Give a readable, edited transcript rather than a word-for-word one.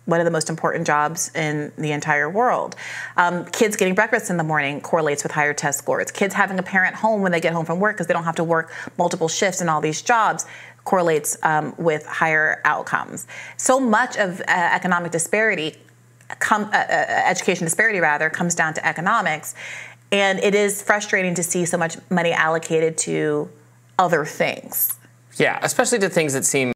one of the most important jobs in the entire world. Kids getting breakfast in the morning correlates with higher test scores. Kids having a parent home when they get home from work because they don't have to work multiple shifts in all these jobs correlates with higher outcomes. So much of economic disparity, education disparity rather, comes down to economics. And it is frustrating to see so much money allocated to other things. Yeah, especially to things that seem